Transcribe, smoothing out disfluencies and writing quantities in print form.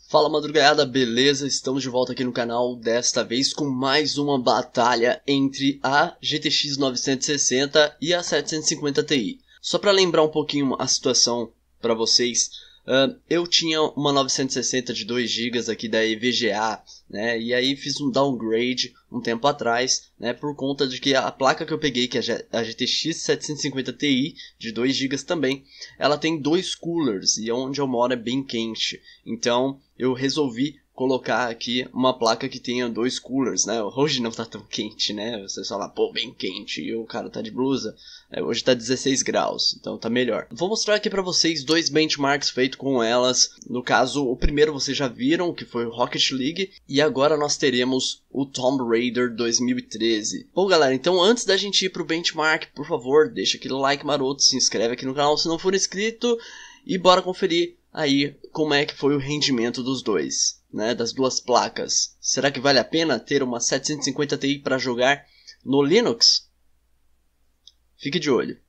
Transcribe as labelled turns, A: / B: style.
A: Fala madrugada, beleza? Estamos de volta aqui no canal, desta vez com mais uma batalha entre a GTX 960 e a 750 Ti. Só para lembrar um pouquinho a situação para vocês, eu tinha uma 960 de 2 GB aqui da EVGA, né? E aí fiz um downgrade um tempo atrás, né? Por conta de que a placa que eu peguei, que é a GTX 750 Ti, de 2 GB também, ela tem 2 coolers e onde eu moro é bem quente. Então eu resolvi colocar aqui uma placa que tenha 2 coolers, né? Hoje não tá tão quente, né? Vocês falam, pô, bem quente, e o cara tá de blusa. Hoje tá 16 graus, então tá melhor. Vou mostrar aqui pra vocês 2 benchmarks feitos com elas. No caso, o primeiro vocês já viram, que foi o Rocket League, e agora nós teremos o Tomb Raider 2013. Bom galera, então antes da gente ir pro benchmark, por favor, deixa aquele like maroto, se inscreve aqui no canal se não for inscrito, e bora conferir aí como é que foi o rendimento dos dois, né, das duas placas. Será que vale a pena ter uma 750 Ti para jogar no Linux? Fique de olho.